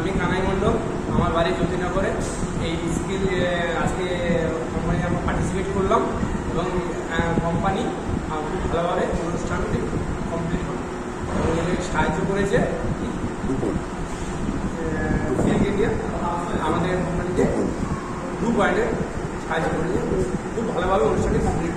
আমি কানাই মণ্ডল, আমার বাড়ি জ্যোতিনগরে। এই স্কিল আজকে কোম্পানি আমরা পার্টিসিপেট করলাম এবং কোম্পানি খুব ভালোভাবে অনুষ্ঠানটি কমপ্লিট করল এবং এদের সাহায্য করেছে সিল্ক ইন্ডিয়া আমাদের কোম্পানিতে 2 পয়েন্টে সাহায্য করেছে। খুব ভালোভাবে অনুষ্ঠানটি কমপ্লিট